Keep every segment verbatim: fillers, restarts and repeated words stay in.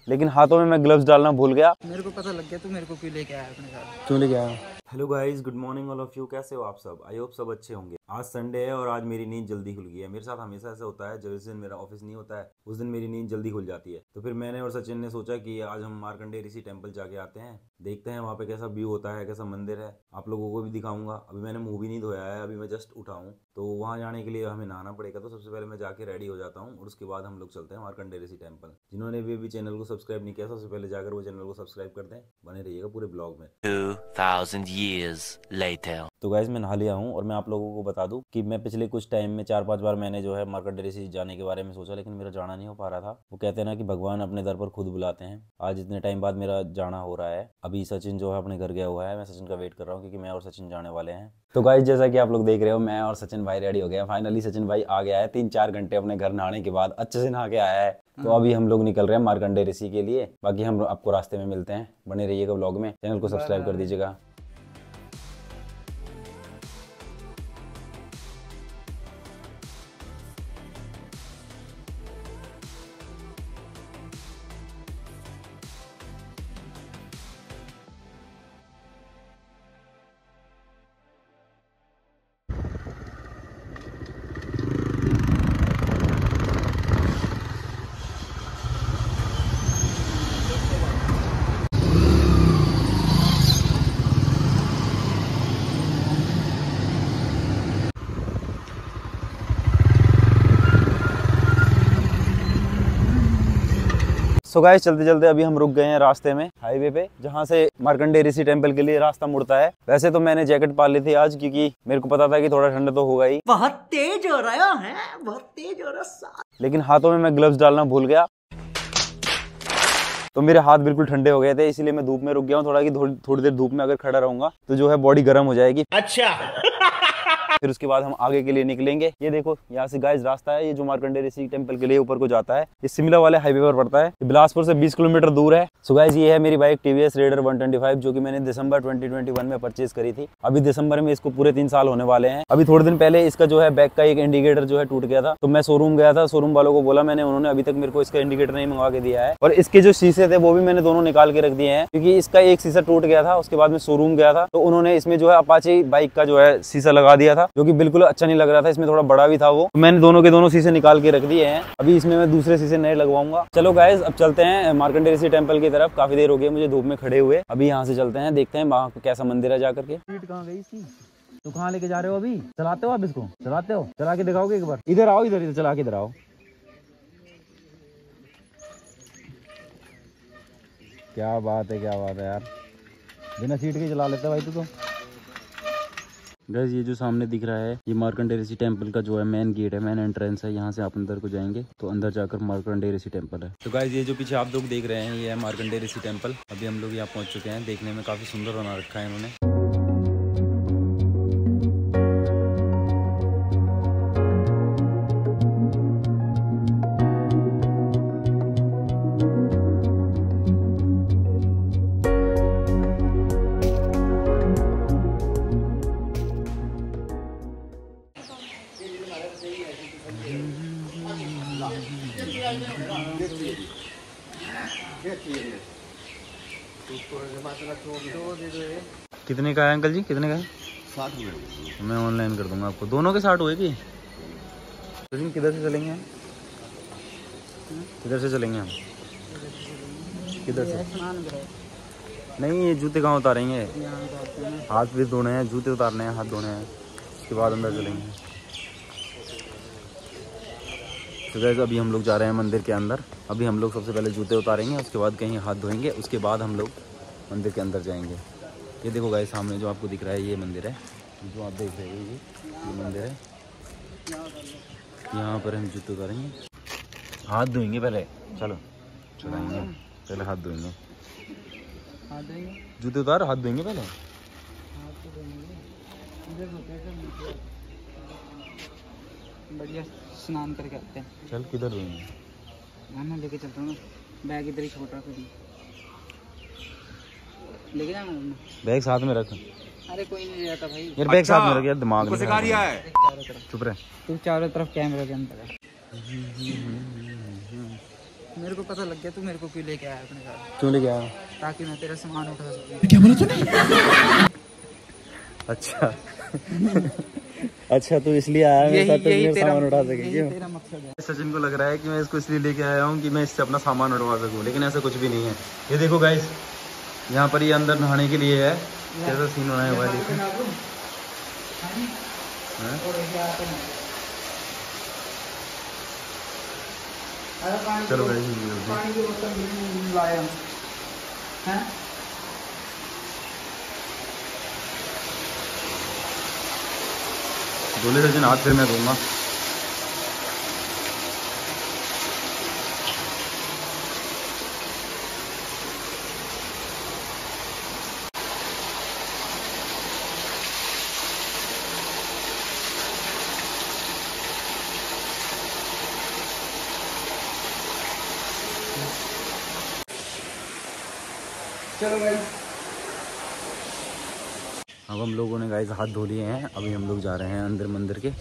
लेकिन हाथों में मैं ग्लव्स डालना भूल गया। मेरे को पता लग गया तू मेरे को क्यों लेके आया अपने साथ। क्यों लेके आया? Hello guys, good morning all of you. कैसे हो आप सब? आई होप सब अच्छे होंगे। आज संडे है और आज मेरी नींद जल्दी खुल गई है। मेरे साथ हमेशा ऐसा होता है, जिस दिन मेरा ऑफिस नहीं होता है उस दिन मेरी नींद जल्दी खुल जाती है। तो फिर मैंने और सचिन ने सोचा कि आज हम मार्कंडेय ऋषि टेम्पल जाके आते हैं, देखते हैं वहाँ पे कैसा व्यू होता है, कैसा मंदिर है, आप लोगों को भी दिखाऊंगा। अभी मैंने मुंह भी नहीं धोया है, अभी मैं जस्ट उठा हूँ, तो वहाँ जाने के लिए हमें नहाना पड़ेगा। तो सबसे पहले मैं जाके रेडी हो जाता हूँ और उसके बाद हम लोग चलते हैं मार्कंडेय ऋषि टेम्पल। जिन्होंने भी अभी चैनल को सब्सक्राइब नहीं किया, सबसे पहले जाकर वो चैनल को सब्सक्राइब कर दें। बने रहिएगा पूरे ब्लॉग में। two thousand years later. तो गाइज मैं नहा लिया हूँ और मैं आप लोगों को बता दूं कि मैं पिछले कुछ टाइम में चार पांच बार मैंने जो है मार्कंडेय ऋषि जाने के बारे में सोचा, लेकिन मेरा जाना नहीं हो पा रहा था। वो कहते हैं ना कि भगवान अपने दर पर खुद बुलाते हैं। आज इतने टाइम बाद मेरा जाना हो रहा है। अभी सचिन जो है अपने घर गया हुआ है, मैं सचिन का वेट कर रहा हूँ क्योंकि मैं और सचिन जाने वाले हैं। तो गाइज जैसा कि आप लोग देख रहे हो, मैं और सचिन भाई रेडी हो गए हैं। फाइनली सचिन भाई आ गया है तीन चार घंटे अपने घर नहाने के बाद, अच्छे से नहा के आया है। तो अभी हम लोग निकल रहे हैं मार्कंडेय ऋषि के लिए। बाकी हम आपको रास्ते में मिलते हैं। बने रहिएगा ब्लॉग में, चैनल को सब्सक्राइब कर दीजिएगा। सो गाइस चलते चलते अभी हम रुक गए हैं रास्ते में, हाईवे पे, जहाँ से मार्कंडेय ऋषि टेम्पल के लिए रास्ता मुड़ता है। वैसे तो मैंने जैकेट पाल ली थी आज, क्योंकि मेरे को पता था कि थोड़ा ठंड तो होगा ही। बहुत तेज हो रहा है, बहुत तेज हो रहा है। लेकिन हाथों में मैं ग्लव्स डालना भूल गया, तो मेरे हाथ बिल्कुल ठंडे हो गए थे। इसीलिए मैं धूप में रुक गया हूँ थोड़ा, कि थोड़ी देर धूप में अगर खड़ा रहूंगा तो जो है बॉडी गर्म हो जाएगी। अच्छा फिर उसके बाद हम आगे के लिए निकलेंगे। ये देखो यहाँ से गाइस रास्ता है, ये जो मार्कंडेय ऋषि टेम्पल के लिए ऊपर को जाता है, ये शिमला वाले हाईवे पर पड़ता है। बिलासपुर से बीस किलोमीटर दूर है। सो गाइस ये है मेरी bike TVS Raider one twenty five, जो कि मैंने दिसंबर ट्वेंटी ट्वेंटी वन में परचेज करी थी। अभी दिसंबर में इसको पूरे तीन साल होने वाले हैं। अभी थोड़े दिन पहले इसका जो है बैक का एक इंडिकेटर जो है टूट गया था, तो मैं शोरूम गया था, शोरूम वालों को बोला मैंने, उन्होंने अभी तक मेरे को इसका इंडिकेटर नहीं मंगवा के दिया है। और इसके जो शीशे थे वो भी मैंने दोनों निकाल के रख दिए हैं, क्योंकि इसका एक शीशा टूट गया था। उसके बाद में शोरूम गया था, तो उन्होंने इसमें जो है अपाचे बाइक का जो है शीशा लगा दिया था, जो कि बिल्कुल अच्छा नहीं लग रहा था। इसमें थोड़ा बड़ा भी था वो, तो मैंने दोनों के दोनों शीशे निकाल के रख दिए हैं। अभी इसमें मैं दूसरे शीशे नए लगवाऊंगा। चलो गाइस अब चलते हैं मार्कंडेय ऋषि टेम्पल की तरफ। काफी देर हो गई मुझे धूप में खड़े हुए। अभी यहाँ से चलते हैं, देखते हैं वहाँ कैसा मंदिर है जाकर के। सीट कहाँ गई इसकी? तो कहाँ लेके जा रहे हो? अभी चलाते हो आप इसको? चलाते हो? चला के दिखाओगे एक बार? इधर आओ, इधर इधर चला के इधर आओ। क्या बात है, क्या बात है यार, बिना सीट के चला लेता भाई तू तो। गाइस ये जो सामने दिख रहा है, ये मार्कंडेय ऋषि टेम्पल का जो है मेन गेट है, मेन एंट्रेंस है। यहाँ से आप अंदर को जाएंगे तो अंदर जाकर मार्कंडेय ऋषि टेम्पल है। तो गाइस ये जो पीछे आप लोग देख रहे हैं, ये है मार्कंडेय ऋषि टेम्पल। अभी हम लोग यहाँ पहुँच चुके हैं। देखने में काफी सुंदर बना रखा है इन्होंने। कितने का है अंकल जी, कितने का है? साठ रुपये। मैं ऑनलाइन कर दूंगा आपको। दोनों के साठ हुए कि? किधर से चलेंगे हम? किधर से चलेंगे हम? किधर से? नहीं ये जूते कहाँ उतारेंगे? हाथ भी धोने हैं, जूते उतारने हैं, हाथ धोने हैं, उसके बाद अंदर चलेंगे। तो गाइस अभी हम लोग जा रहे हैं मंदिर के अंदर। अभी हम लोग सबसे पहले जूते उतारेंगे, उसके बाद कहीं हाथ धोएंगे, उसके बाद हम लोग मंदिर के अंदर जाएंगे। ये देखो गाइस सामने जो आपको दिख रहा है ये मंदिर है, जो आप देख रहे हो ये ये मंदिर है। यहाँ पर हम जूते उतारेंगे, हाथ धोएंगे पहले। चलो चलाएंगे, पहले हाथ धोएंगे। जूते उतार, हाथ धोएंगे पहले। बढ़िया स्नान करके आते हैं। चल किधर धोएंगे? मैं लेके चलता हूँ, बैग इधर ही छोटा कर लेके जाना। बैग साथ में रख। अरे कोई नहीं ले जाता भाई। यार बैग साथ में रख यार, दिमाग में सिखा रिया है। चुप रहे। तू चारों तरफ कैमरे के अंदर है। मेरे को पता लग गया तू मेरे को क्यों लेके आया अपने साथ। क्यों लेके आया? ताकि मैं तेरा सामान उठा सकूं। क्या बोला तूने? अच्छा अच्छा, तो इसलिए आया मेरे साथ मेरा सामान उठा सके क्यों? तेरा मकसद है। सचिन को लग रहा है कि मैं इसको इसलिए लेके आया हूँ कि मैं इससे अपना सामान उठवा सकूँ, लेकिन ऐसा कुछ भी नहीं है। ये देखो गाइस, यहाँ पर ये अंदर नहाने के लिए है। कैसा सीन बनाया हुआ है देखो। चलो पानी की बोतल लाया हैं। बोले सचिन हाथ फिर मैं दूंगा। चलो भाई, अब हम लोगों ने गाइस हाथ धो लिए हैं। अभी हम लोग जा रहे हैं अंदर मंदिर के।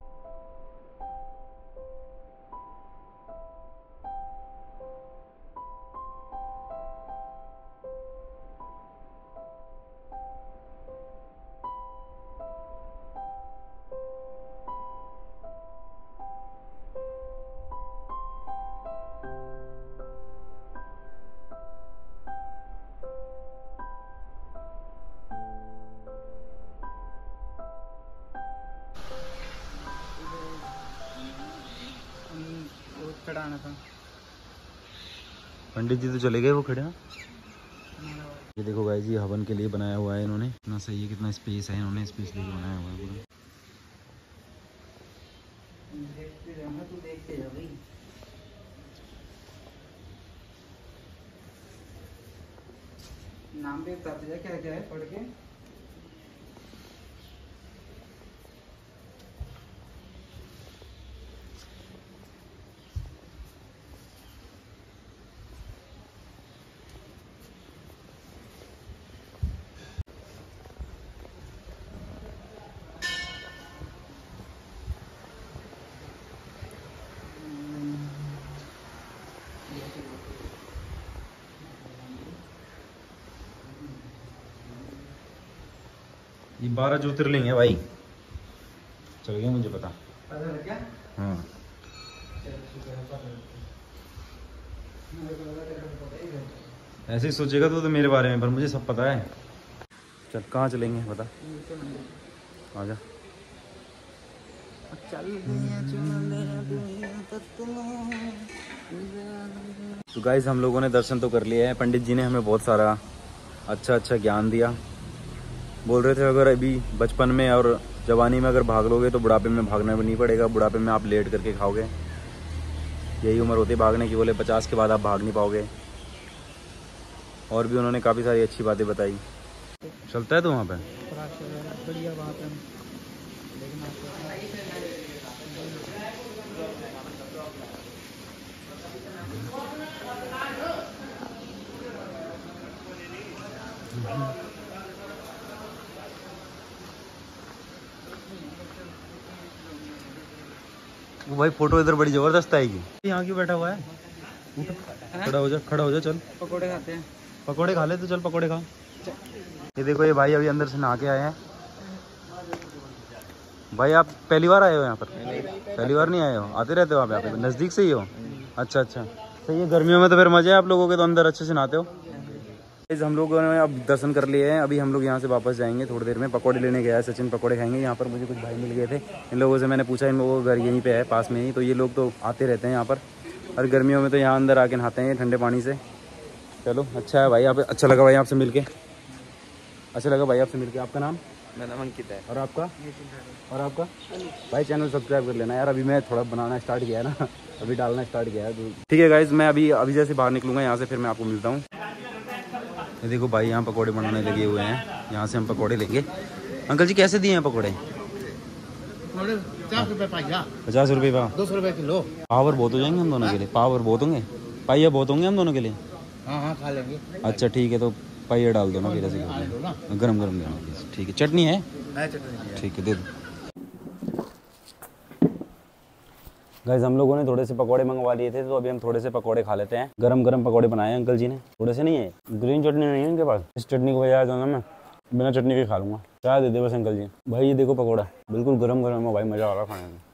चढ़ाना था। पंडित जी तो चले गए, वो खड़े हैं। ये देखो गाइस, ये हवन के लिए बनाया हुआ है इन्होंने। कितना सही है, कितना स्पेस है, इन्होंने स्पेस लेके बनाया हुआ है पूरा। देखते जाना, तू देखते जा भाई। नाम भी बताते जा क्या क्या है पढ़ के। ये बारह ज्योतिर्लिंग है भाई, चल गया मुझे पता। पता लग गया? हाँ। ऐसे ही सोचेगा तो, तो मेरे बारे में, पर मुझे सब पता है। चल कहाँ चलेंगे बता, आजा। तो गाइस, हम लोगों ने दर्शन तो कर लिए हैं। पंडित जी ने हमें बहुत सारा अच्छा अच्छा ज्ञान दिया। बोल रहे थे अगर अभी बचपन में और जवानी में अगर भाग लोगे तो बुढ़ापे में भागना भी नहीं पड़ेगा। बुढ़ापे में आप लेट करके खाओगे, यही उम्र होती है भागने की। बोले पचास के बाद आप भाग नहीं पाओगे। और भी उन्होंने काफ़ी सारी अच्छी बातें बताई। चलता है तो वहाँ पे बढ़िया वहाँ पे वो भाई फोटो इधर बड़ी जबरदस्त आएगी। यहाँ क्यों बैठा हुआ है? खड़ा हो जा, खड़ा हो जा, चल। पकोड़े खाते हैं। पकोड़े खा ले तो चल, पकोड़े खा। ये देखो, ये भाई अभी अंदर से नहा के आए हैं। भाई आप पहली बार आए हो यहाँ पर? पहली बार नहीं आए हो? आते रहते हो आप यहाँ पे? नज़दीक से ही हो? अच्छा अच्छा, सही है। गर्मियों में तो फिर मजे है आप लोगों के, तो अंदर अच्छे से नहाते हो। हम लोगों ने अब दर्शन कर लिए हैं। अभी हम लोग यहाँ से वापस जाएंगे थोड़ी देर में। पकौड़े लेने गया है सचिन, पकौड़े खाएंगे। यहाँ पर मुझे कुछ भाई मिल गए थे, इन लोगों से मैंने पूछा, इन लोगों का घर यहीं पे है पास में ही। तो ये लोग तो आते रहते हैं यहाँ पर, और गर्मियों में तो यहाँ अंदर आके नहाते हैं ठंडे पानी से। चलो अच्छा है भाई, आप अच्छा लगा भाई आपसे मिलके, अच्छा लगा भाई आपसे मिलके। आपका नाम? मेरा नाम अंकित है। और आपका? और आपका भाई? चैनल सब्सक्राइब कर लेना यार। अभी मैं थोड़ा बनाना स्टार्ट किया है ना, अभी डालना स्टार्ट किया है। तो ठीक है गाइज, मैं अभी अभी जैसे बाहर निकलूँगा यहाँ से, फिर मैं आपको मिलता हूँ। ये देखो भाई, यहाँ पकोड़े बनाने लगे हुए हैं। यहाँ से हम पकोड़े लेंगे। अंकल जी कैसे दिए हैं पकोड़े? पचास रुपये पाइया। पचास रुपये पाव? दो सौ रुपये किलो। पावर बहुत हो जाएंगे हम दोनों के लिए? पावर बहुत होंगे, पाइया बहुत होंगे हम दोनों के लिए? हाँ हाँ खा लेंगे। अच्छा ठीक है, तो पाइया डाल दो ना फिर, ऐसे गरम गरम देना। ठीक है, चटनी है? ठीक है, दे दो। गाइस हम लोगों ने थोड़े से पकौड़े मंगवा लिए थे, तो अभी हम थोड़े से पकौड़े खा लेते हैं। गरम गरम पकौड़े बनाए हैं अंकल जी ने। थोड़े से नहीं है, ग्रीन चटनी नहीं है इनके पास। इस चटनी को बजाय तो ना मैं बिना चटनी के खा लूंगा। चाय दे दे बस अंकल जी। भाई ये देखो पकौड़ा बिल्कुल गरम गरम है भाई, मजा आ रहा है खाने में।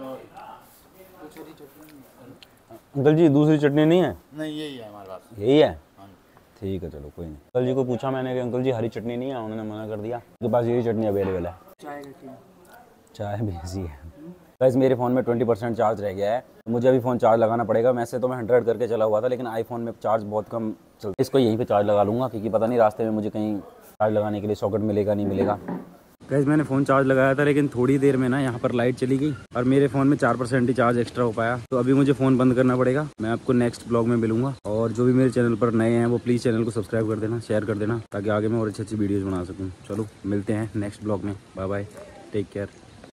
अंकल जी दूसरी चटनी नहीं है? नहीं यही है हमारे पास। यही है, ठीक है चलो कोई नहीं। अंकल जी को पूछा मैंने कि अंकल जी हरी चटनी नहीं है, उन्होंने मना कर दिया, उनके पास यही चटनी अवेलेबल है। चाय चाय भी ऐसी है। गाइस मेरे फ़ोन में ट्वेंटी परसेंट चार्ज रह गया है, मुझे अभी फ़ोन चार्ज लगाना पड़ेगा। वैसे तो मैं हंड्रेड करके चला हुआ था, लेकिन आईफोन में चार्ज बहुत कम चलता है। इसको यहीं पे चार्ज लगा लूँगा, क्योंकि पता नहीं रास्ते में मुझे कहीं चार्ज लगाने के लिए सॉकेट मिलेगा नहीं मिलेगा। गाइस मैंने फ़ोन चार्ज लगाया था, लेकिन थोड़ी देर में ना यहाँ पर लाइट चली गई और मेरे फ़ोन में चार परसेंट ही चार्ज एक्स्ट्रा हो पाया। तो अभी मुझे फ़ोन बंद करना पड़ेगा। मैं आपको नेक्स्ट ब्लॉग में मिलूंगा, और जो भी मेरे चैनल पर नए हैं वो प्लीज़ चैनल को सब्सक्राइब कर देना, शेयर कर देना, ताकि आगे मैं और अच्छी अच्छी वीडियोज़ बना सकूँ। चलो मिलते हैं नेक्स्ट ब्लॉग में। Bye bye, take care.